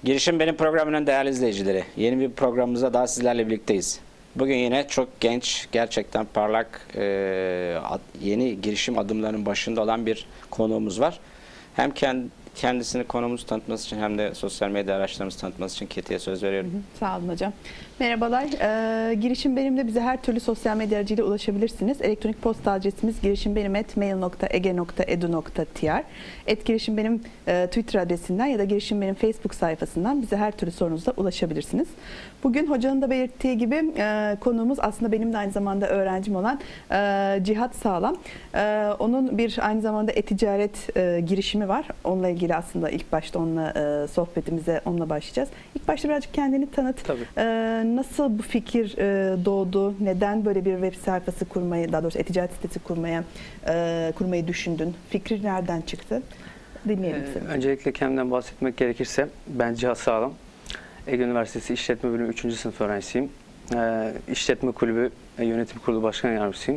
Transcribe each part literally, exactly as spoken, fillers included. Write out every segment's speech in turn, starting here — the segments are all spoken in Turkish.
Girişim Benim programının değerli izleyicileri. Yeni bir programımızda daha sizlerle birlikteyiz. Bugün yine çok genç, gerçekten parlak, e, yeni girişim adımlarının başında olan bir konuğumuz var. Hem kendisini konumuzu tanıtması için hem de sosyal medya araçlarımızı tanıtması için Keti'ye söz veriyorum. Hı hı, sağ olun hocam. Merhabalar. Ee, girişim Benim'de bize her türlü sosyal medya aracıyla ulaşabilirsiniz. Elektronik posta adresimiz girişimbenim at mail nokta ege nokta edu nokta tr. Et Girişim Benim e, Twitter adresinden ya da Girişim Benim Facebook sayfasından bize her türlü sorunuzda ulaşabilirsiniz. Bugün hocanın da belirttiği gibi e, konuğumuz aslında benim de aynı zamanda öğrencim olan e, Cihat Sağlam. E, onun bir aynı zamanda e-ticaret e, girişimi var. Onunla ilgili aslında ilk başta onunla e, sohbetimize onunla başlayacağız. İlk başta birazcık kendini tanıt. Tabii. E, nasıl bu fikir e, doğdu? Neden böyle bir web sayfası kurmayı, daha doğrusu e-ticaret sitesi kurmaya e, kurmayı düşündün? Fikri nereden çıktı? Dinleyelim seni. Ee, öncelikle kendimden bahsetmek gerekirse ben Cihat Sağlam. Ege Üniversitesi İşletme Bölümü üçüncü sınıf öğrencisiyim. Ee, İşletme Kulübü Yönetim Kurulu Başkan Yardımcısıyım.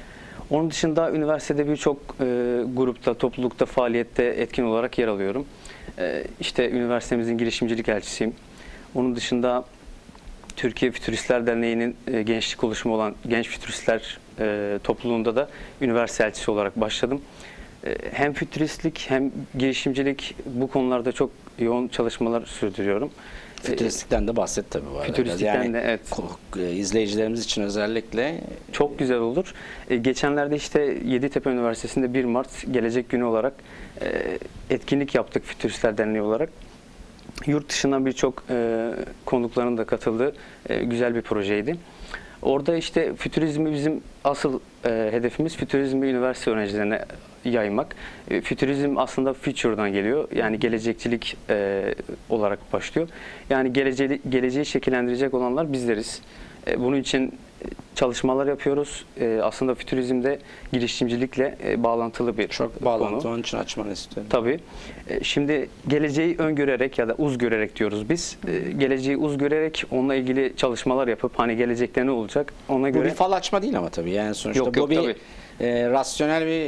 Onun dışında üniversitede birçok e, grupta, toplulukta, faaliyette etkin olarak yer alıyorum. E, işte üniversitemizin girişimcilik elçisiyim. Onun dışında Türkiye Fütüristler Derneği'nin e, gençlik oluşumu olan Genç Fütüristler e, topluluğunda da üniversite elçisi olarak başladım. E, hem fütüristlik hem girişimcilik bu konularda çok yoğun çalışmalar sürdürüyorum. Fütüristlikten de bahset tabii bu arada. Fütüristlikten yani, de evet. İzleyicilerimiz için özellikle çok güzel olur. E, geçenlerde işte Yeditepe Üniversitesi'nde bir Mart Gelecek Günü olarak e, etkinlik yaptık Fütüristler Derneği olarak. Yurt dışından birçok e, konukların da katıldığı e, güzel bir projeydi. Orada işte fütürizmi bizim asıl e, hedefimiz fütürizmi üniversite öğrencilerine yaymak. E, fütürizm aslında future'dan geliyor. Yani gelecekçilik e, olarak başlıyor. Yani geleceği, geleceği şekillendirecek olanlar bizleriz. E, bunun için çalışmalar yapıyoruz. E, aslında fütürizmde girişimcilikle e, bağlantılı bir çok konu. bağlantı. Onun için açmanı istiyorum. Tabii. E, şimdi geleceği öngörerek ya da uz görerek diyoruz biz. E, geleceği uz görerek onunla ilgili çalışmalar yapıp hani gelecekte ne olacak ona bu göre. Bu bir fal açma değil ama tabii. Yani sonuçta yok, bu yok, bir tabii. e, rasyonel bir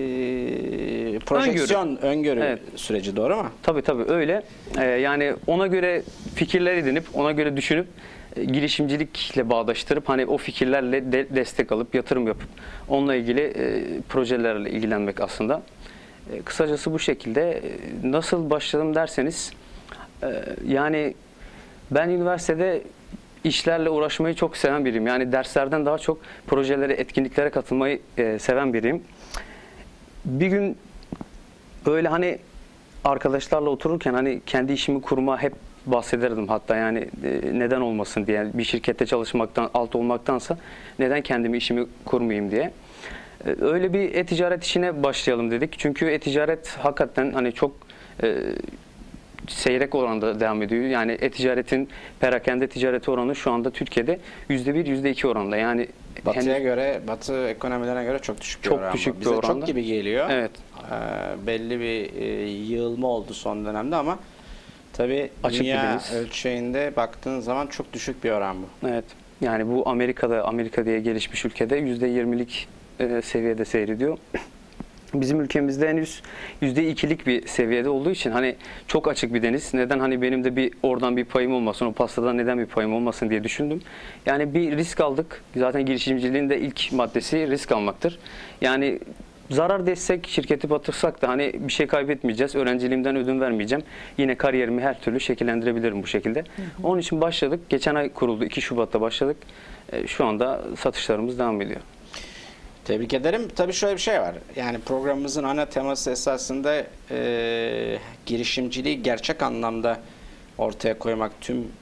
e, projeksiyon, öngörü, öngörü evet. süreci, doğru mu? Tabii tabii öyle. E, yani ona göre fikirler edinip ona göre düşünüp girişimcilikle bağdaştırıp hani o fikirlerle de destek alıp yatırım yapıp onunla ilgili e, projelerle ilgilenmek aslında. E, kısacası bu şekilde. E, nasıl başladım derseniz e, yani ben üniversitede işlerle uğraşmayı çok seven biriyim. Yani derslerden daha çok projelere, etkinliklere katılmayı e, seven biriyim. Bir gün böyle hani arkadaşlarla otururken hani kendi işimi kurma hep bahsederdim hatta yani e, neden olmasın diye bir şirkette çalışmaktan alt olmaktansa neden kendimi işimi kurmayayım diye. E, öyle bir e-ticaret işine başlayalım dedik. Çünkü e-ticaret hakikaten hani çok e, seyrek oranda devam ediyor. Yani e-ticaretin perakende ticareti oranı şu anda Türkiye'de yüzde bir, yüzde iki oranda. Yani Batı'ya henüz, göre, Batı ekonomilerine göre çok düşük bir çok oran. düşük bir Bize oranda. çok gibi geliyor. Evet. Ee, belli bir e, yığılma oldu son dönemde ama tabii Açık dünya bildiğiniz. ölçeğinde baktığın zaman çok düşük bir oran bu. Evet. Yani bu Amerika'da, Amerika diye gelişmiş ülkede yüzde yirmilik e, seviyede seyrediyor. Bizim ülkemizde henüz yüzde ikilik bir seviyede olduğu için hani çok açık bir deniz. Neden hani benim de bir oradan bir payım olmasın, o pastadan neden bir payım olmasın diye düşündüm. Yani bir risk aldık. Zaten girişimciliğin de ilk maddesi risk almaktır. Yani zarar destek, şirketi batırsak da hani bir şey kaybetmeyeceğiz. Öğrenciliğimden ödün vermeyeceğim. Yine kariyerimi her türlü şekillendirebilirim bu şekilde. Hı hı. Onun için başladık. Geçen ay kuruldu. iki Şubat'ta başladık. Şu anda satışlarımız devam ediyor. Tebrik ederim. Tabii şöyle bir şey var. Yani programımızın ana teması esasında e, girişimciliği gerçek anlamda ortaya koymak tüm e,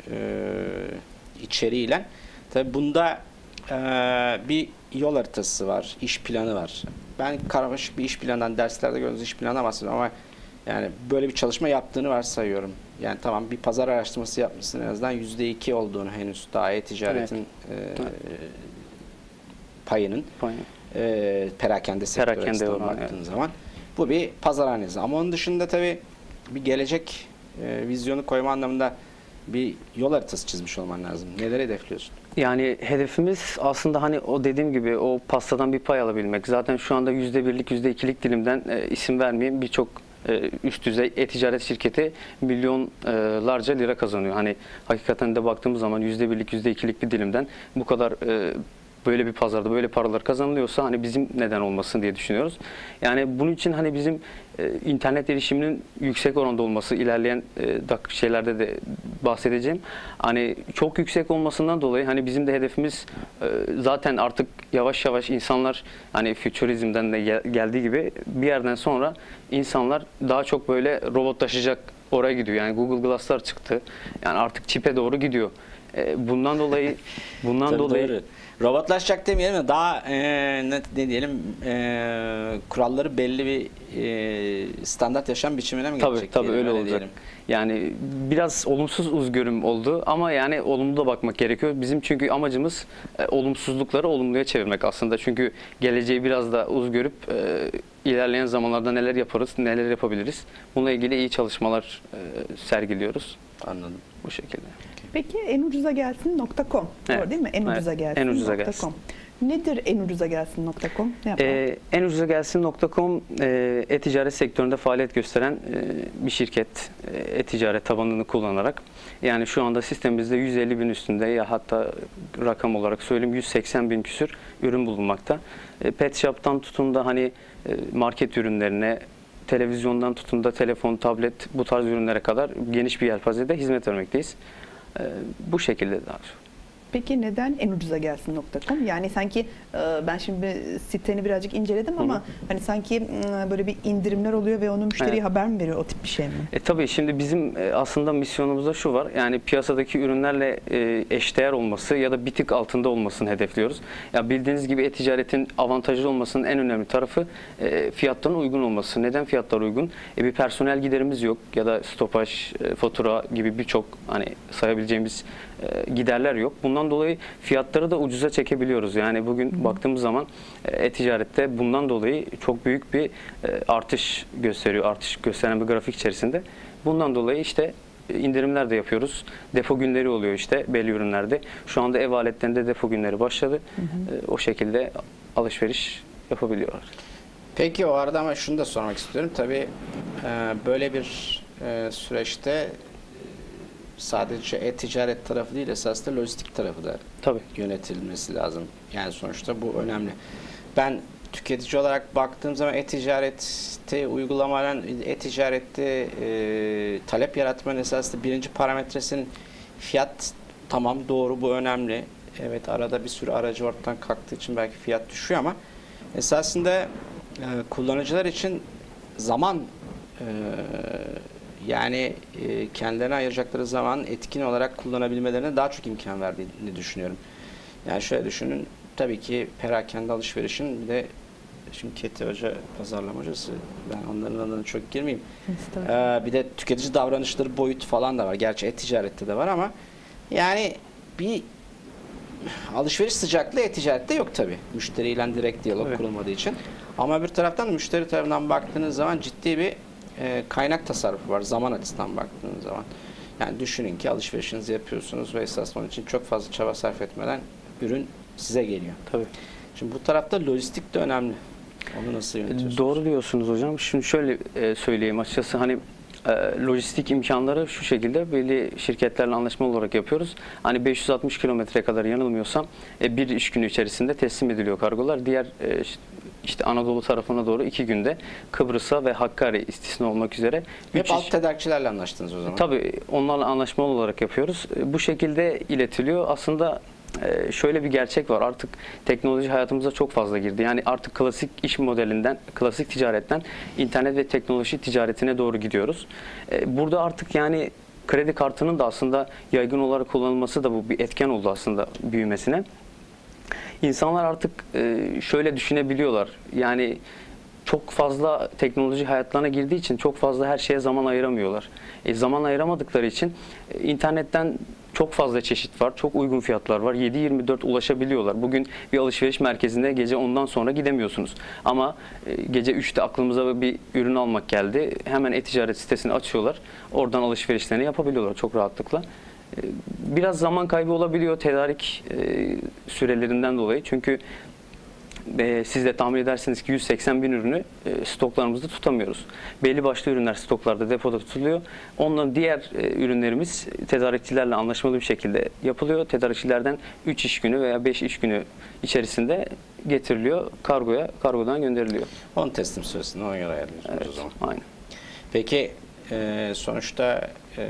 içeriğiyle. Tabii bunda e, bir yol haritası var, iş planı var. Ben karmaşık bir iş planından, derslerde gördüğünüz iş planına bahsediyorum ama yani böyle bir çalışma yaptığını varsayıyorum. Yani tamam, bir pazar araştırması yapmışsın, en azından yüzde iki olduğunu henüz daha e-ticaretin evet. e, payının. Payı. E, perakende sektörü açısından baktığın evet. zaman bu bir pazar analizi. Ama onun dışında tabii bir gelecek e, vizyonu koyma anlamında bir yol haritası çizmiş olman lazım. Neler hedefliyorsun? Yani hedefimiz aslında hani o dediğim gibi o pastadan bir pay alabilmek. Zaten şu anda yüzde birlik, yüzde ikilik dilimden e, isim vermeyeyim birçok e, üst düzey e-ticaret şirketi milyonlarca lira kazanıyor. Hani hakikaten de baktığımız zaman yüzde birlik, yüzde ikilik bir dilimden bu kadar e, böyle bir pazarda böyle paralar kazanılıyorsa hani bizim neden olmasın diye düşünüyoruz. Yani bunun için hani bizim e, internet erişiminin yüksek oranda olması, ilerleyen e, şeylerde de bahsedeceğim. Hani çok yüksek olmasından dolayı hani bizim de hedefimiz e, zaten artık yavaş yavaş insanlar hani fütürizmden de gel, geldiği gibi bir yerden sonra insanlar daha çok böyle robotlaşacak, oraya gidiyor. Yani Google Glass'lar çıktı. Yani artık çipe doğru gidiyor. E, bundan dolayı bundan Tabii dolayı doğru. Robotlaşacak demeyelim de daha e, ne, ne diyelim e, kuralları belli bir e, standart yaşam biçimine mi tabii gelecek? tabii diyelim, öyle olacak. diyelim. Yani biraz olumsuz uzgörüm oldu ama yani olumlu da bakmak gerekiyor. Bizim çünkü amacımız e, olumsuzlukları olumluya çevirmek aslında. Çünkü geleceği biraz da uzgörüp e, ilerleyen zamanlarda neler yaparız, neler yapabiliriz. Bununla ilgili iyi çalışmalar e, sergiliyoruz. Anladım. Bu şekilde. Peki en ucuza gelsin nokta com. Evet. Doğru değil mi? En Evet. ucuza gelsin. En ucuza nokta gelsin. com. Nedir en ucuza gelsin nokta com? Ne yapar? Ee, en ucuza gelsin nokta com e, e-ticaret sektöründe faaliyet gösteren e, bir şirket. E, e-ticaret tabanını kullanarak. Yani şu anda sistemimizde yüz elli bin üstünde ya hatta rakam olarak söyleyeyim yüz seksen bin küsür ürün bulunmakta. E, Pet Shop'tan tutun da hani e, market ürünlerine, televizyondan tutun da telefon, tablet bu tarz ürünlere kadar geniş bir yelpazede hizmet vermekteyiz. E, bu şekilde daha çok. Peki neden en ucuza gelsin nokta com? Yani sanki e, ben şimdi siteni birazcık inceledim ama Hı hı. hani sanki e, böyle bir indirimler oluyor ve onu müşteriye Evet. haber mi veriyor, o tip bir şey mi? E tabii şimdi bizim e, aslında misyonumuzda şu var. Yani piyasadaki ürünlerle e, eşdeğer olması ya da bir tık altında olmasını hedefliyoruz. Ya bildiğiniz gibi e-ticaretin avantajlı olmasının en önemli tarafı e, fiyatların uygun olması. Neden fiyatlar uygun? E, bir personel giderimiz yok ya da stopaj, e, fatura gibi birçok hani sayabileceğimiz e, giderler yok. Bundan dolayı fiyatları da ucuza çekebiliyoruz. Yani bugün Hı. baktığımız zaman e, e-ticarette bundan dolayı çok büyük bir e, artış gösteriyor. Artış gösteren bir grafik içerisinde. Bundan dolayı işte indirimler de yapıyoruz. Depo günleri oluyor işte belli ürünlerde. Şu anda ev aletlerinde depo günleri başladı. Hı hı. E, o şekilde alışveriş yapabiliyorlar. Peki o arada ama şunu da sormak istiyorum. Tabii e, böyle bir e, süreçte sadece e-ticaret tarafı değil, esasında lojistik tarafı da Tabii. yönetilmesi lazım. Yani sonuçta bu önemli. Ben tüketici olarak baktığım zaman e-ticarette uygulamaların e-ticarette e, talep yaratmanın esasında birinci parametresinin fiyat. Tamam, doğru, bu önemli. Evet, arada bir sürü aracı ortadan kalktığı için belki fiyat düşüyor ama esasında e, kullanıcılar için zaman e, yani e, kendilerine ayıracakları zaman etkin olarak kullanabilmelerine daha çok imkan verdiğini düşünüyorum. Yani şöyle düşünün, tabii ki perakende alışverişin bir de şimdi Keti Hoca pazarlama hocası, ben onların alanına çok girmeyeyim. Ee, bir de tüketici davranışları boyutu falan da var. Gerçi e-ticarette de var ama yani bir alışveriş sıcaklığı e-ticarette yok tabii. Müşteriyle direkt diyalog Evet. kurulmadığı için. Ama bir taraftan da müşteri tarafından baktığınız zaman ciddi bir e, kaynak tasarrufu var. Zaman açısından baktığınız zaman. Yani düşünün ki alışverişinizi yapıyorsunuz ve esas onun için çok fazla çaba sarf etmeden ürün size geliyor. Tabii. Şimdi bu tarafta lojistik de önemli. Onu nasıl yönetiyorsunuz? Doğru diyorsunuz hocam. Şunu şöyle e, söyleyeyim açıkçası, hani e, lojistik imkanları şu şekilde belli şirketlerle anlaşma olarak yapıyoruz. Hani beş yüz altmış kilometreye kadar yanılmıyorsam e, bir iş günü içerisinde teslim ediliyor kargolar. Diğer e, işte Anadolu tarafına doğru iki günde, Kıbrıs'a ve Hakkari istisna olmak üzere. Hep üç alt iş- tedarikçilerle anlaştınız o zaman. Tabii onlarla anlaşmalı olarak yapıyoruz. E, Bu şekilde iletiliyor. Aslında e, şöyle bir gerçek var. Artık teknoloji hayatımıza çok fazla girdi. Yani artık klasik iş modelinden, klasik ticaretten internet ve teknoloji ticaretine doğru gidiyoruz. E, Burada artık yani kredi kartının da aslında yaygın olarak kullanılması da bu bir etken oldu aslında büyümesine. İnsanlar artık e, şöyle düşünebiliyorlar. Yani çok fazla teknoloji hayatlarına girdiği için çok fazla her şeye zaman ayıramıyorlar. E, zaman ayıramadıkları için e, internetten çok fazla çeşit var. Çok uygun fiyatlar var. yedi yirmi dört ulaşabiliyorlar. Bugün bir alışveriş merkezine gece ondan sonra gidemiyorsunuz. Ama e, gece üçte aklımıza bir ürün almak geldi. Hemen e-ticaret sitesini açıyorlar. Oradan alışverişlerini yapabiliyorlar çok rahatlıkla. E, Biraz zaman kaybı olabiliyor tedarik e, sürelerinden dolayı. Çünkü e, siz de tahmin edersiniz ki yüz seksen bin ürünü e, stoklarımızda tutamıyoruz. Belli başlı ürünler stoklarda, depoda tutuluyor. Onların diğer e, ürünlerimiz tedarikçilerle anlaşmalı bir şekilde yapılıyor. Tedarikçilerden üç iş günü veya beş iş günü içerisinde getiriliyor kargoya, kargodan gönderiliyor. on teslim süresinde ona göre ayarlıyorsunuz Evet, o zaman. aynen. Peki e, sonuçta e,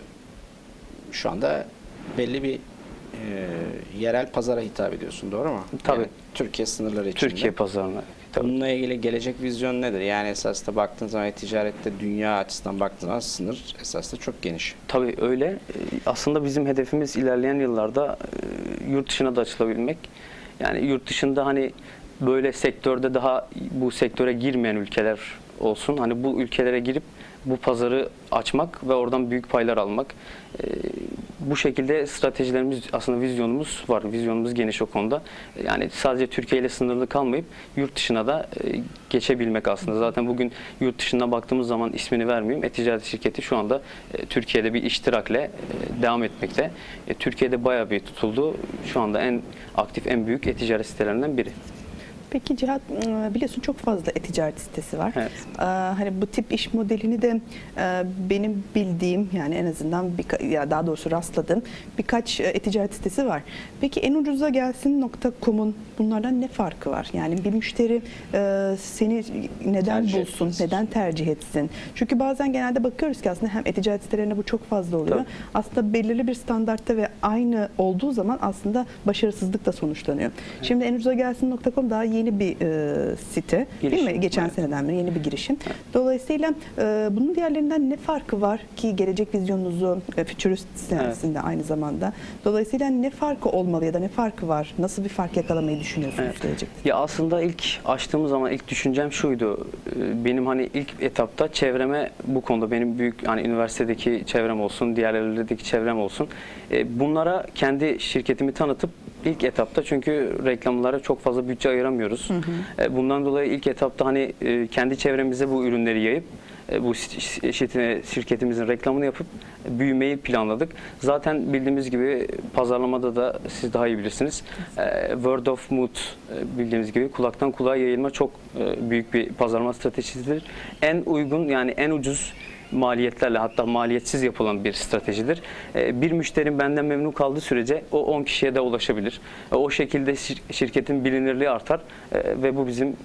şu anda belli bir e, yerel pazara hitap ediyorsun, doğru mu? Tabii. Yani Türkiye sınırları içinde. Türkiye pazarına. Tabii. Bununla ilgili gelecek vizyon nedir? Yani esasında baktığın zaman ticarette dünya açısından baktığın zaman sınır esasında çok geniş. Tabii öyle. Ee, Aslında bizim hedefimiz ilerleyen yıllarda e, yurt dışına da açılabilmek. Yani yurt dışında hani böyle sektörde daha bu sektöre girmeyen ülkeler olsun. Hani bu ülkelere girip bu pazarı açmak ve oradan büyük paylar almak. Ee, Bu şekilde stratejilerimiz, aslında vizyonumuz var. Vizyonumuz geniş o konuda. Yani sadece Türkiye ile sınırlı kalmayıp yurt dışına da e, geçebilmek aslında. Zaten bugün yurt dışına baktığımız zaman ismini vermeyeyim. E-ticaret şirketi şu anda e, Türkiye'de bir iştirakle e, devam etmekte. E, Türkiye'de bayağı bir tutuldu. Şu anda en aktif, en büyük e-ticaret sitelerinden biri. Peki Cihat, biliyorsun çok fazla e-ticaret sitesi var. Evet. Ee, hani bu tip iş modelini de e, benim bildiğim, yani en azından birka- ya daha doğrusu rastladığım birkaç e, e-ticaret sitesi var. Peki en ucuza gelsin nokta com'un bunlardan ne farkı var? Yani bir müşteri e, seni neden Tercih bulsun, etmesi. neden tercih etsin? Çünkü bazen genelde bakıyoruz ki aslında hem e-ticaret sitelerinde bu çok fazla oluyor. Tabii. Aslında belirli bir standartta ve aynı olduğu zaman aslında başarısızlık da sonuçlanıyor. Şimdi en ucuza gelsin nokta com daha yeni bir e, site, Girişim, değil mi? Geçen evet. seneden beri yeni bir girişim. Dolayısıyla e, bunun diğerlerinden ne farkı var ki gelecek vizyonunuzu e, Futurist senesinde aynı zamanda. Dolayısıyla ne farkı olmalı ya da ne farkı var? Nasıl bir fark yakalamayı düşünüyorsunuz Evet. gelecekte? Ya aslında ilk açtığımız zaman ilk düşüncem şuydu. Ee, Benim hani ilk etapta çevreme bu konuda benim büyük hani üniversitedeki çevrem olsun, diğer yerlerdeki çevrem olsun. e, Bunlara kendi şirketimi tanıtıp ilk etapta, çünkü reklamlara çok fazla bütçe ayıramıyoruz. Hı hı. E, Bundan dolayı ilk etapta hani e, kendi çevremize bu ürünleri yayıp e, bu şirketimizin reklamını yapıp büyümeyi planladık. Zaten bildiğimiz gibi pazarlamada da siz daha iyi bilirsiniz. E, Word of mouth e, bildiğimiz gibi kulaktan kulağa yayılma çok e, büyük bir pazarlama stratejisidir. En uygun, yani en ucuz maliyetlerle, hatta maliyetsiz yapılan bir stratejidir. E, Bir müşterim benden memnun kaldığı sürece o on kişiye de ulaşabilir. E, O şekilde şir- şirketin bilinirliği artar e, ve bu bizim e,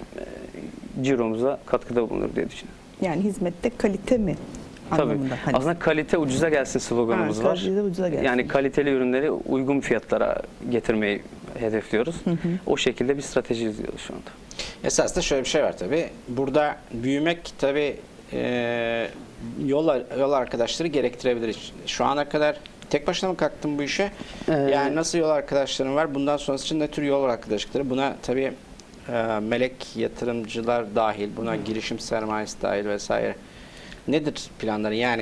ciromuza katkıda bulunur diye düşünüyorum. Yani hizmette kalite mi Tabii. anlamında? Hani- Aslında kalite ucuza gelsin sloganımız Ha, var. kalite ucuza gelsin. Yani kaliteli ürünleri uygun fiyatlara getirmeyi hedefliyoruz. Hı hı. O şekilde bir strateji izliyoruz şu anda. Esasında şöyle bir şey var tabii. Burada büyümek tabii e, yol, yol arkadaşları gerektirebilir. Şu ana kadar tek başına mı kalktın bu işe? Ee, Yani nasıl yol arkadaşların var? Bundan sonrası için ne tür yol arkadaşlıkları? Buna tabii e, melek yatırımcılar dahil, buna girişim sermayesi dahil vesaire. Nedir planları? Yani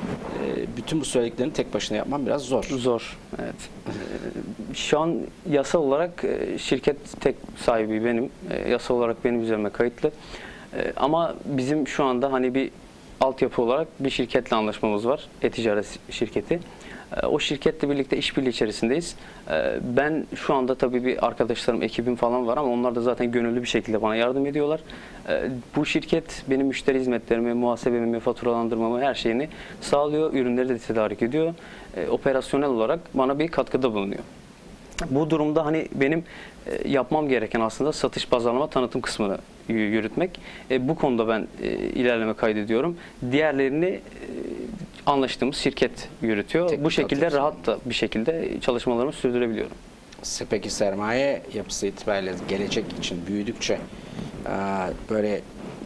e, bütün bu söylediklerini tek başına yapman biraz zor. Zor, evet. Ee, Şu an yasal olarak e, şirket tek sahibi benim. E, Yasal olarak benim üzerime kayıtlı. E, Ama bizim şu anda hani bir altyapı olarak bir şirketle anlaşmamız var. E-ticaret şirketi. E, O şirketle birlikte işbirliği içerisindeyiz. E, Ben şu anda tabii bir arkadaşlarım, ekibim falan var ama onlar da zaten gönüllü bir şekilde bana yardım ediyorlar. E, Bu şirket benim müşteri hizmetlerimi, muhasebemi, faturalandırmamı, her şeyini sağlıyor. Ürünleri de tedarik ediyor. E, Operasyonel olarak bana bir katkıda bulunuyor. Bu durumda hani benim e, yapmam gereken aslında satış, pazarlama, tanıtım kısmını y- yürütmek. E, bu konuda ben e, ilerleme kaydediyorum. Diğerlerini e, anlaştığımız şirket yürütüyor. Teknik Bu şekilde altyapısı. rahat da bir şekilde çalışmalarımı sürdürebiliyorum. Peki sermaye yapısı itibariyle gelecek için büyüdükçe e, böyle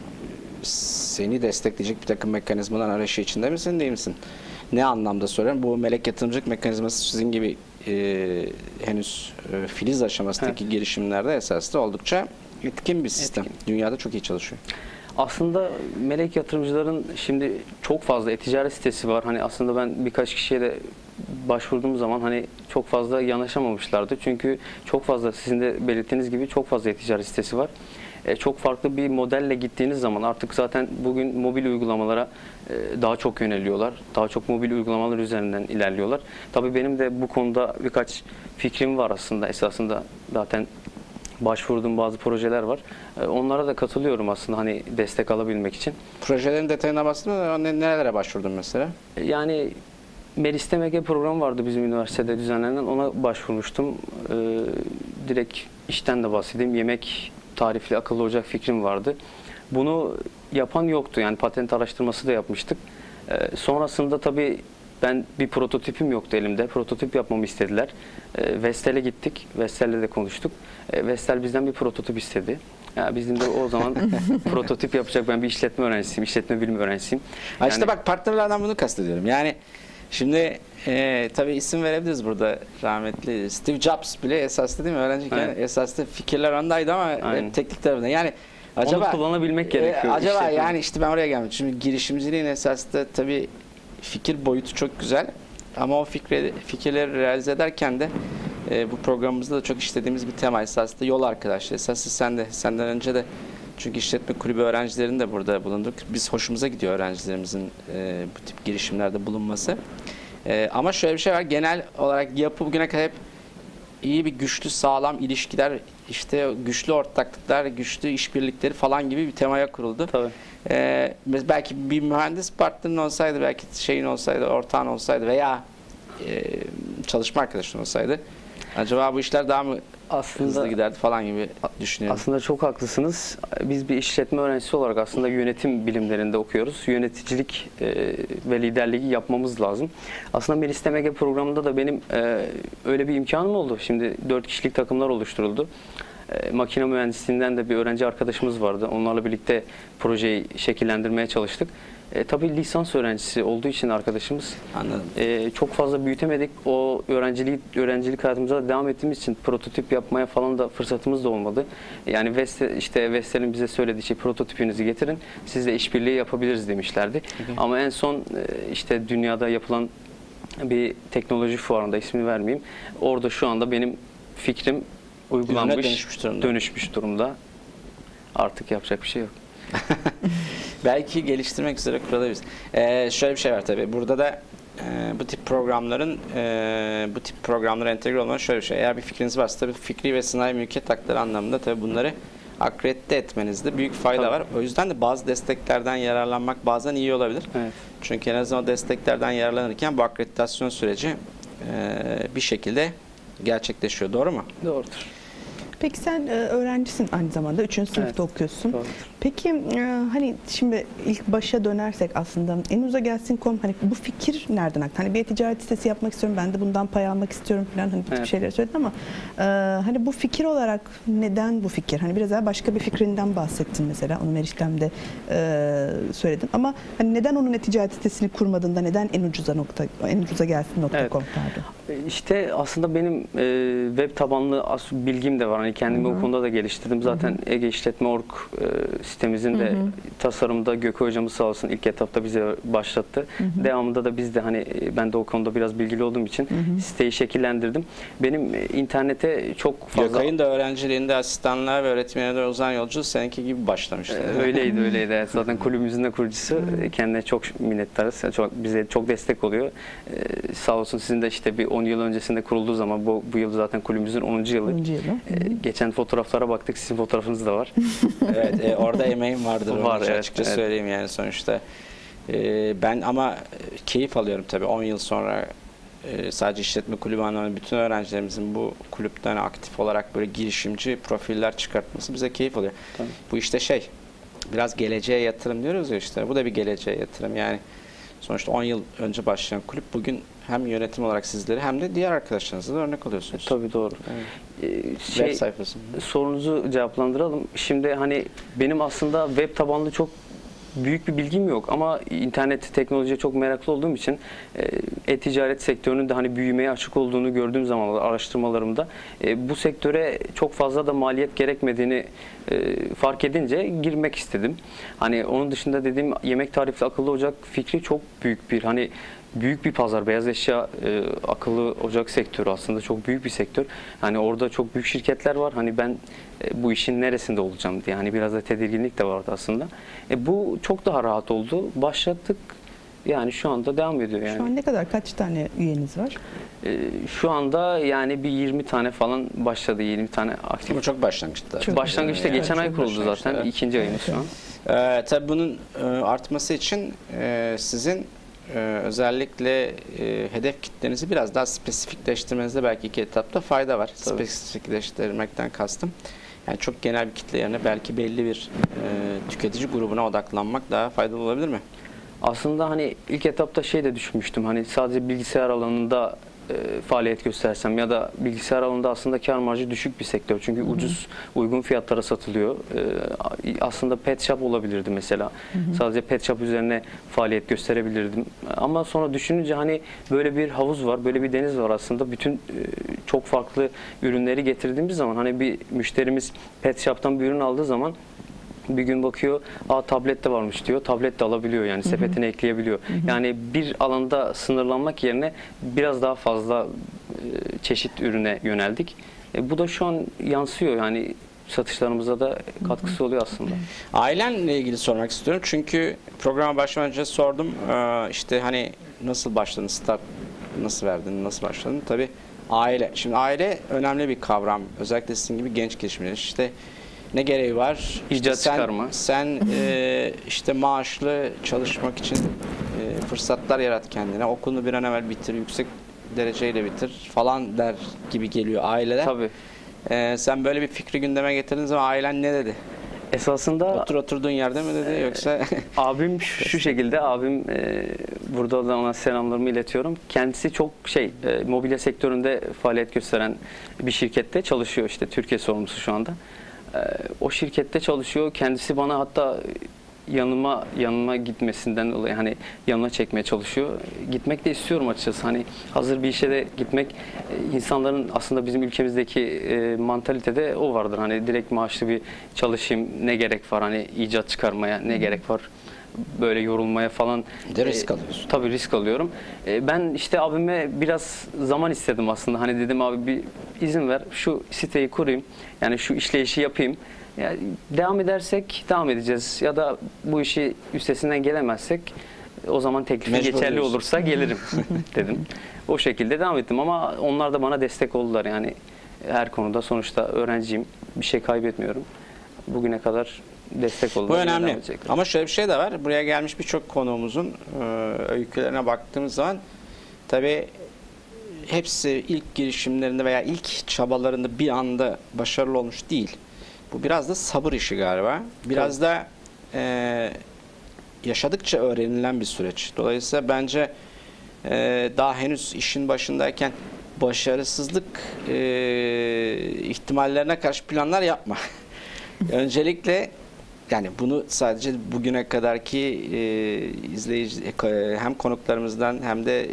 seni destekleyecek bir takım mekanizmalar arayışı içinde misin, değil misin? Ne anlamda soruyorum? Bu melek yatırımcılık mekanizması sizin gibi e, henüz e, filiz aşamasındaki girişimlerde esasında oldukça etkin bir sistem. Etkin. Dünyada çok iyi çalışıyor. Aslında melek yatırımcıların şimdi çok fazla e-ticaret sitesi var. Hani aslında ben birkaç kişiye de başvurduğum zaman hani çok fazla yanaşamamışlardı. Çünkü çok fazla, sizin de belirttiğiniz gibi çok fazla e-ticaret sitesi var. E, çok farklı bir modelle gittiğiniz zaman artık zaten bugün mobil uygulamalara e, daha çok yöneliyorlar. Daha çok mobil uygulamalar üzerinden ilerliyorlar. Tabii benim de bu konuda birkaç fikrim var aslında. Esasında zaten başvurduğum bazı projeler var. E, onlara da katılıyorum aslında hani destek alabilmek için. Projelerin detayına bahsetme, ne- nerelere başvurdun mesela? E, Yani Melis'te M G programı vardı bizim üniversitede düzenlenen. Ona başvurmuştum. E, direkt işten de bahsedeyim. Yemek tarifli akıllı ocak fikrim vardı. Bunu yapan yoktu. Yani patent araştırması da yapmıştık. E, sonrasında tabii ben bir prototipim yoktu elimde. Prototip yapmamı istediler. E, Vestel'e gittik. Vestel'le de konuştuk. E, Vestel bizden bir prototip istedi. Ya bizim de o zaman prototip yapacak, ben bir işletme öğrencisiyim, işletme bilimi öğrencisiyim. Ha işte Yani- bak, partnerlerden bunu kastediyorum. Yani şimdi e, tabii isim verebiliriz burada, rahmetli Steve Jobs bile esaslı değil mi? Öğrenciyken Aynen. esaslı fikirler ondaydı ama Aynen. hep teknik tarafında. Yani acaba Onu kullanabilmek e, gerekiyor. acaba işletme. yani işte ben oraya geldim. Şimdi girişimciliğin esasında tabii fikir boyutu çok güzel. Ama o fikri, fikirleri realize ederken de e, bu programımızda da çok işlediğimiz bir tema esasında yol arkadaşlığı. Esasında sen de, senden önce de, çünkü işletme kulübü öğrencilerinin de burada bulunduk. Biz, hoşumuza gidiyor öğrencilerimizin e, bu tip girişimlerde bulunması. E, ama şöyle bir şey var. Genel olarak yapı bugüne kadar hep iyi bir güçlü sağlam ilişkiler, işte güçlü ortaklıklar, güçlü işbirlikleri falan gibi bir temaya kuruldu. Tabii. Ee, belki bir mühendis partnerin olsaydı, belki şeyin olsaydı, ortağın olsaydı veya e, çalışma arkadaşın olsaydı, acaba bu işler daha mı Aslında hızlı giderdi falan gibi düşünüyorum. Aslında çok haklısınız. Biz bir işletme öğrencisi olarak aslında yönetim bilimlerinde okuyoruz. Yöneticilik e, ve liderliği yapmamız lazım. Aslında Melis'te M G programında da benim e, öyle bir imkanım oldu. Şimdi dört kişilik takımlar oluşturuldu. E, makine mühendisliğinden de bir öğrenci arkadaşımız vardı. Onlarla birlikte projeyi şekillendirmeye çalıştık. E, tabii lisans öğrencisi olduğu için arkadaşımız Anladım. e, çok fazla büyütemedik. O öğrencilik öğrencilik hayatımıza da devam ettiğimiz için prototip yapmaya falan da fırsatımız da olmadı. Yani Vestel, işte Vestel'in bize söylediği şey, prototipinizi getirin, sizle işbirliği yapabiliriz demişlerdi. Hı hı. Ama en son e, işte dünyada yapılan bir teknoloji fuarında, ismini vermeyeyim. Orada şu anda benim fikrim uygulanmış, Ürüne dönüşmüş durumda. dönüşmüş durumda. Artık yapacak bir şey yok. Belki geliştirmek üzere kurulabiliriz. Ee, şöyle bir şey var tabii. Burada da e, bu tip programların e, bu tip programlara entegre olmanın şöyle bir şey. Eğer bir fikriniz varsa tabii fikri ve sanayi mülkiyet hakları anlamında tabii bunları akredite etmenizde büyük fayda Tabii. var. O yüzden de bazı desteklerden yararlanmak bazen iyi olabilir. Evet. Çünkü en azından o desteklerden yararlanırken bu akreditasyon süreci e, bir şekilde gerçekleşiyor. Doğru mu? Doğrudur. Peki sen e, öğrencisin aynı zamanda. Üçüncü sınıfta Evet. okuyorsun. Doğrudur. Peki e, hani şimdi ilk başa dönersek aslında en uza gelsin nokta com, hani bu fikir nereden aktı? Hani bir e-ticaret sitesi yapmak istiyorum, ben de bundan pay almak istiyorum falan, hani bu tip Evet. şeyler söyledin ama e, hani bu fikir olarak neden bu fikir? Hani biraz daha başka bir fikrinden bahsettin mesela, onu Meriç'ten e, söyledin ama hani neden onun e-ticaret sitesini kurmadığında neden en ucuza nokta en ucuza gelsin nokta com Evet. pardon. İşte aslında benim e, web tabanlı as- bilgim de var. Hani kendimi Hı hı. o konuda da geliştirdim. Zaten Ege İşletme nokta org e, sitemizin de Hı hı. tasarımda Gökü hocamız sağ olsun ilk etapta bize başlattı. Hı hı. Devamında da biz de hani e, ben de o konuda biraz bilgili olduğum için Hı hı. siteyi şekillendirdim. Benim e, internete çok fazla Gökay'ın da öğrenciliğinde asistanlığa ve öğretmene de uzan yolculuğu seninki gibi başlamıştı. Ee, Öyleydi öyleydi. Evet. Zaten kulübümüzün de kurucusu. Hmm. Kendine çok minnettarız. Çok, bize çok destek oluyor. Ee, sağ olsun, sizin de işte bir on yıl öncesinde kurulduğu zaman, bu, bu yıl zaten kulübümüzün onuncu yılı. onuncu yılı. Ee, geçen fotoğraflara baktık. Sizin fotoğrafınız da var. Evet, e, orada emeğim vardır. Var, Var, evet, açıkça evet. söyleyeyim yani sonuçta. E, ben ama keyif alıyorum tabii on yıl sonra e, sadece işletme kulübü anlamında bütün öğrencilerimizin bu kulüpten aktif olarak böyle girişimci profiller çıkartması bize keyif oluyor. Tabii. Bu işte şey, biraz geleceğe yatırım diyoruz ya işte. Bu da bir geleceğe yatırım yani. Sonuçta on yıl önce başlayan kulüp bugün hem yönetim olarak sizleri hem de diğer arkadaşlarınıza da örnek oluyorsunuz. Tabii doğru. Evet. Ee, Web şey, sayfası. sorunuzu cevaplandıralım. Şimdi hani benim aslında web tabanlı çok büyük bir bilgim yok ama internet, teknolojiye çok meraklı olduğum için e, e-ticaret sektörünün de hani büyümeye açık olduğunu gördüğüm zaman araştırmalarımda e, bu sektöre çok fazla da maliyet gerekmediğini e, fark edince girmek istedim. Hani onun dışında dediğim yemek tarifli akıllı ocak fikri çok büyük bir hani büyük bir pazar. Beyaz eşya e, akıllı ocak sektörü aslında çok büyük bir sektör. Hani orada çok büyük şirketler var. Hani ben e, bu işin neresinde olacağım diye. Hani biraz da tedirginlik de vardı aslında. E, bu çok daha rahat oldu. Başlattık. Yani şu anda devam ediyor yani. Şu an ne kadar, kaç tane üyeniz var? E, şu anda yani bir yirmi tane falan başladı, yirmi tane aktif. Ama çok başlangıçta. Çok Başlangıçta Yani geçen çok ay kuruldu başlangıçta, zaten. evet. İkinci ayımız şu an. Ee, tabii bunun e, artması için e, sizin e, özellikle e, hedef kitlenizi biraz daha spesifikleştirmenizde belki iki etapta fayda var. Tabii. Spesifikleştirmekten kastım. Yani çok genel bir kitle yerine belki belli bir e, tüketici grubuna odaklanmak daha faydalı olabilir mi? Aslında hani ilk etapta şey de düşünmüştüm. Hani sadece bilgisayar alanında e, faaliyet göstersem ya da bilgisayar alanında aslında kar marjı düşük bir sektör. Çünkü hı hı. ucuz, uygun fiyatlara satılıyor. E, aslında pet shop olabilirdi mesela. Hı hı. Sadece pet shop üzerine faaliyet gösterebilirdim. Ama sonra düşününce hani böyle bir havuz var, böyle bir deniz var aslında. Bütün e, çok farklı ürünleri getirdiğimiz zaman hani bir müşterimiz pet shop'tan bir ürün aldığı zaman bir gün bakıyor, aa tablet de varmış diyor. Tablet de alabiliyor yani, sepetine ekleyebiliyor. Hı hı. Yani bir alanda sınırlanmak yerine biraz daha fazla e, çeşit ürüne yöneldik. E, bu da şu an yansıyor yani, satışlarımıza da katkısı oluyor aslında. Ailenle ilgili sormak istiyorum. Çünkü programa başlamadan önce sordum. Ee, işte hani nasıl başladın, start nasıl verdin, nasıl başladın? Tabii aile. Şimdi aile önemli bir kavram. Özellikle sizin gibi genç girişimciler. İşte ne gereği var? İcat sen, çıkarma. Sen e, işte maaşlı çalışmak için e, fırsatlar yarat kendine. Okulunu bir an evvel bitir, yüksek dereceyle bitir falan der gibi geliyor aileler. Tabii. E, sen böyle bir fikri gündeme getirdiğin zaman ailen ne dedi? Esasında Otur oturduğun yerde mi dedi yoksa? abim şu şekilde, abim e, burada da ona selamlarımı iletiyorum. Kendisi çok şey e, mobilya sektöründe faaliyet gösteren bir şirkette çalışıyor, işte Türkiye sorumlusu şu anda. E, o şirkette çalışıyor. Kendisi bana hatta yanıma yanıma gitmesinden dolayı hani yanına çekmeye çalışıyor. Gitmek de istiyorum açıkçası. Hani hazır bir işe de gitmek, e, insanların aslında bizim ülkemizdeki e, mantalitede o vardır. Hani direkt maaşlı bir çalışayım, ne gerek var hani icat çıkarmaya, ne gerek var böyle yorulmaya falan. De risk e, alıyorsun. Tabii risk alıyorum. E, ben işte abime biraz zaman istedim aslında. Hani dedim abi bir izin ver, şu siteyi kurayım. Yani şu işleyişi yapayım. Yani devam edersek devam edeceğiz ya da bu işi üstesinden gelemezsek o zaman teklifi Mecbur geçerli diyorsun. olursa gelirim dedim. O şekilde devam ettim ama onlar da bana destek oldular yani her konuda. Sonuçta öğrenciyim, bir şey kaybetmiyorum. Bugüne kadar destek oldular. Bu önemli. Ama şöyle bir şey de var. Buraya gelmiş birçok konuğumuzun e, öykülerine baktığımız zaman tabii hepsi ilk girişimlerinde veya ilk çabalarında bir anda başarılı olmuş değil. Bu biraz da sabır işi galiba. Biraz Tabii. da e, yaşadıkça öğrenilen bir süreç. Dolayısıyla bence e, daha henüz işin başındayken başarısızlık e, ihtimallerine karşı planlar yapma. Öncelikle yani bunu sadece bugüne kadarki e, izleyici e, hem konuklarımızdan hem de e,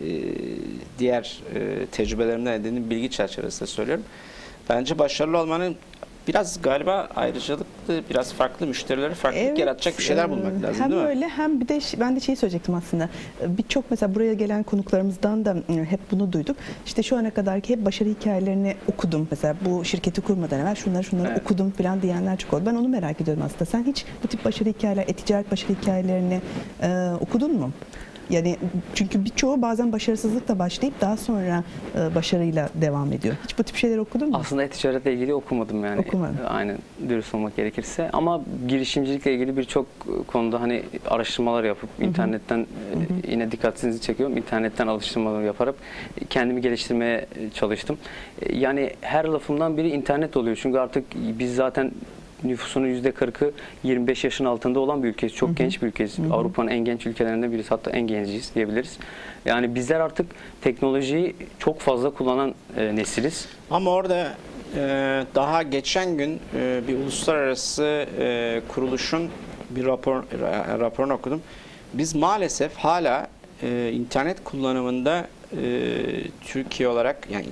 diğer e, tecrübelerimden edindiğim bilgi çerçevesinde söylüyorum. Bence başarılı olmanın biraz galiba ayrıcalıklı, biraz farklı müşterilere farklılık evet, yaratacak bir şeyler bulmak lazım hem değil mi? Hem öyle hem bir de ben de şeyi söyleyecektim aslında. Birçok mesela buraya gelen konuklarımızdan da hep bunu duyduk. İşte şu ana kadarki hep başarı hikayelerini okudum. Mesela bu şirketi kurmadan evvel şunları şunları evet. okudum falan diyenler çok oldu. Ben onu merak ediyorum aslında. Sen hiç bu tip başarı hikayeler, e-ticaret başarı hikayelerini e, okudun mu? Yani çünkü birçoğu bazen başarısızlıkla başlayıp daha sonra e, başarıyla devam ediyor. Hiç bu tip şeyler okudun mu? Aslında e-ticaretle ilgili okumadım yani. Okumadım. Aynen, dürüst olmak gerekirse. Ama girişimcilikle ilgili birçok konuda hani araştırmalar yapıp Hı-hı. internetten Hı-hı. yine dikkatinizi çekiyorum. İnternetten alıştırmalar yaparak kendimi geliştirmeye çalıştım. Yani her lafımdan biri internet oluyor. Çünkü artık biz zaten nüfusunun yüzde kırkı yirmi beş yaşın altında olan bir ülkeyiz. Çok hı hı. genç bir ülkeyiz. Hı hı. Avrupa'nın en genç ülkelerinden birisi. Hatta en genciyiz diyebiliriz. Yani bizler artık teknolojiyi çok fazla kullanan e, nesiliz. Ama orada e, daha geçen gün e, bir uluslararası e, kuruluşun bir rapor raporunu okudum. Biz maalesef hala e, internet kullanımında e, Türkiye olarak yani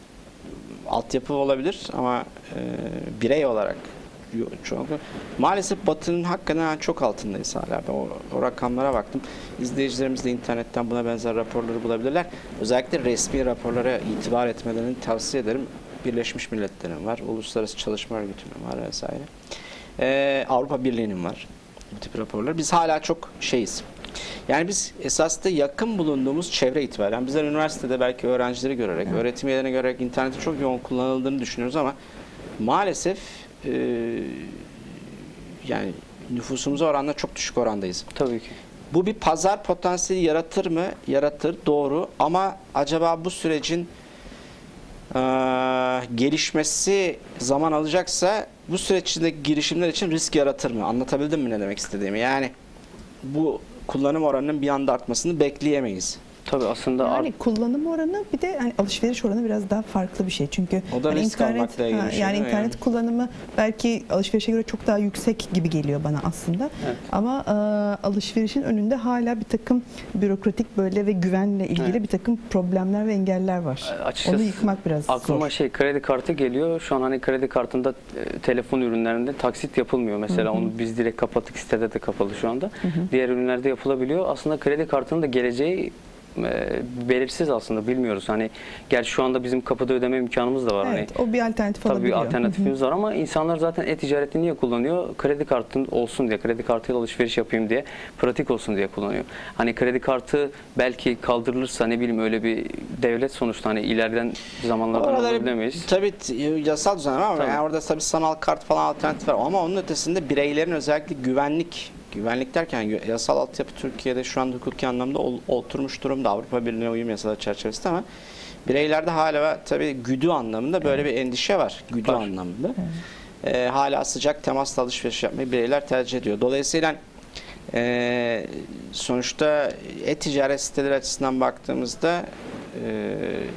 altyapı olabilir ama e, birey olarak çok. Maalesef Batı'nın hakikaten çok altındayız hala. Ben o, o rakamlara baktım. İzleyicilerimiz de internetten buna benzer raporları bulabilirler. Özellikle resmi raporlara itibar etmelerini tavsiye ederim. Birleşmiş Milletler'in var, Uluslararası Çalışma Örgütü'nün var vesaire. Ee, Avrupa Birliği'nin var bu tip raporlar. Biz hala çok şeyiz. Yani biz esas da yakın bulunduğumuz çevre itibariyle, yani bizler üniversitede belki öğrencileri görerek, evet. öğretim üyelerini görerek interneti çok yoğun kullanıldığını düşünüyoruz ama maalesef e, yani nüfusumuza oranla çok düşük orandayız. Tabii ki. Bu bir pazar potansiyeli yaratır mı? Yaratır, doğru. Ama acaba bu sürecin e, gelişmesi zaman alacaksa bu süreç içindeki girişimler için risk yaratır mı? Anlatabildim mi ne demek istediğimi? Yani bu kullanım oranının bir anda artmasını bekleyemeyiz. Tabii aslında yani kullanım oranı bir de hani alışveriş oranı biraz daha farklı bir şey. Çünkü o da hani risk internet, almakla ilgili ha, şey, yani internet yani? kullanımı belki alışverişe göre çok daha yüksek gibi geliyor bana aslında. Evet. Ama e, alışverişin önünde hala bir takım bürokratik böyle ve güvenle ilgili evet. bir takım problemler ve engeller var. Açıkçası onu yıkmak biraz aklıma zor. şey kredi kartı geliyor. Şu an hani kredi kartında e, telefon ürünlerinde taksit yapılmıyor. Mesela hı hı. onu biz direkt kapattık. Sitede de kapalı şu anda. Hı hı. Diğer ürünlerde yapılabiliyor. Aslında kredi kartının da geleceği belirsiz aslında, bilmiyoruz. Hani gerçi şu anda bizim kapıda ödeme imkanımız da var. Evet, hani, o bir alternatif tabii olabiliyor. bir alternatifimiz var ama insanlar zaten e-ticareti niye kullanıyor? Kredi kartın olsun diye, kredi kartıyla alışveriş yapayım diye, pratik olsun diye kullanıyor. Hani kredi kartı belki kaldırılırsa, ne bileyim, öyle bir devlet sonuçta, hani ileriden zamanlardan olabilemeyiz. Tabii yasal düzenleme ama tabii. Yani orada tabii sanal kart falan alternatif var ama onun ötesinde bireylerin özellikle güvenlik Güvenlik derken yasal altyapı Türkiye'de şu anda hukuki anlamda oturmuş durumda, Avrupa Birliği'ne uyum yasaları çerçevesinde, ama bireylerde hala tabii güdü anlamında böyle bir endişe var. Güdü var. anlamında. Evet. E, hala sıcak temasla alışveriş yapmayı bireyler tercih ediyor. Dolayısıyla e, sonuçta e-ticaret siteleri açısından baktığımızda e,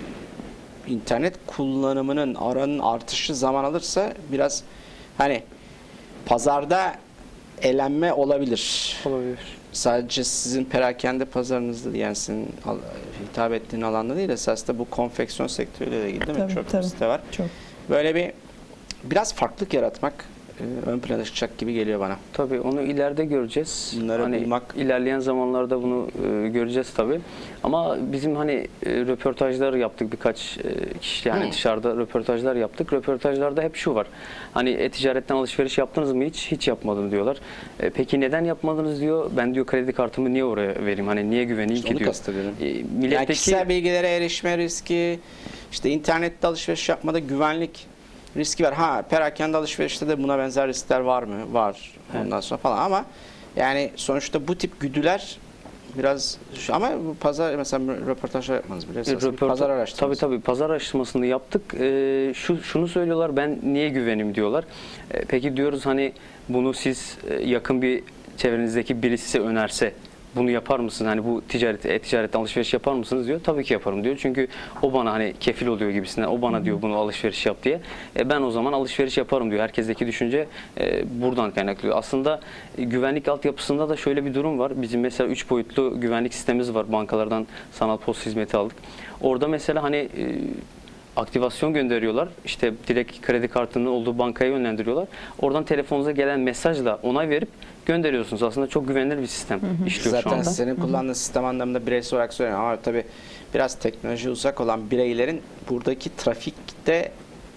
internet kullanımının oranın artışı zaman alırsa biraz hani pazarda elenme olabilir. Olabilir. Sadece sizin perakende pazarınızda, yani sizin hitap ettiğin alanda değil, esasında bu konfeksiyon sektörüyle ilgili değil mi? Tabii, çok tabii. site var. Çok. Böyle bir biraz farklılık yaratmak e, ön plana çıkacak gibi geliyor bana. Tabii onu ileride göreceğiz. Bunları hani bulmak, ilerleyen zamanlarda bunu e, göreceğiz tabii. Ama bizim hani e, röportajlar yaptık, birkaç e, kişi yani hmm. dışarıda röportajlar yaptık. Röportajlarda hep şu var. Hani e-ticaretten alışveriş yaptınız mı hiç? Hiç yapmadım diyorlar. E, peki neden yapmadınız diyor. Ben diyor kredi kartımı niye oraya vereyim? Hani niye güveneyim işte ki diyor. E, milletteki... Yani kişisel bilgilere erişme riski, işte internette alışveriş yapmada güvenlik riski var. Ha, perakende alışverişte de buna benzer riskler var mı? Var. Ondan evet. sonra falan, ama yani sonuçta bu tip güdüler biraz, ama bu pazar mesela röportajlar yapmanız bile esasında Röportaj, pazar araştırması. Tabii tabii pazar araştırmasını yaptık. Ee, şu şunu söylüyorlar, ben niye güveneyim diyorlar. Ee, peki diyoruz, hani bunu siz yakın bir çevrenizdeki birisi size önerse bunu yapar mısınız? Hani bu ticaret, e-ticaretten alışveriş yapar mısınız diyor. Tabii ki yaparım diyor. Çünkü o bana hani kefil oluyor gibisinden. O bana diyor bunu alışveriş yap diye. E ben o zaman alışveriş yaparım diyor. Herkesteki düşünce e, buradan kaynaklıyor. Aslında e, güvenlik altyapısında da şöyle bir durum var. Bizim mesela üç boyutlu güvenlik sistemimiz var. Bankalardan sanal post hizmeti aldık. Orada mesela hani e, aktivasyon gönderiyorlar. İşte direkt kredi kartının olduğu bankaya yönlendiriyorlar. Oradan telefonunuza gelen mesajla onay verip gönderiyorsunuz. Aslında çok güvenilir bir sistem hı hı. işliyor Zaten şu anda. Zaten senin kullandığın hı hı. sistem anlamında bireysel olarak söylüyorum. Ama tabii biraz teknoloji uzak olan bireylerin buradaki trafikte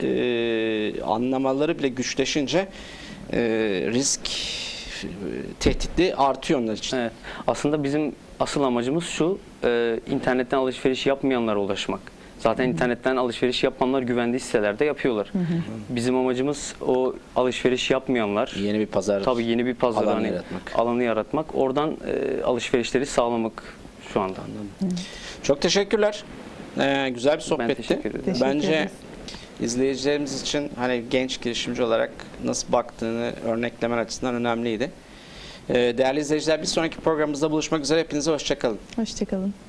e, anlamaları bile güçleşince e, risk e, tehditli artıyor onlar için. Evet. Aslında bizim asıl amacımız şu, e, internetten alışveriş yapmayanlara ulaşmak. Zaten hı hı. internetten alışveriş yapanlar güvendiği sitelerde yapıyorlar. Hı hı. Bizim amacımız o alışveriş yapmayanlar. Yeni bir pazar. Tabii yeni bir pazar alanı hani, yaratmak. Alanı yaratmak. Oradan e, alışverişleri sağlamak şu anda. Hı. Çok teşekkürler. Ee, güzel bir sohbetti. Ben teşekkür ederim. Teşekkür Bence ederiz. izleyicilerimiz için hani genç girişimci olarak nasıl baktığını örneklemen açısından önemliydi. Ee, değerli izleyiciler, bir sonraki programımızda buluşmak üzere. Hepinize hoşça kalın. Hoşça kalın.